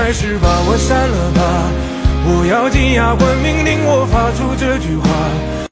还是把我删了吧。我要紧牙关命令我发出这句话。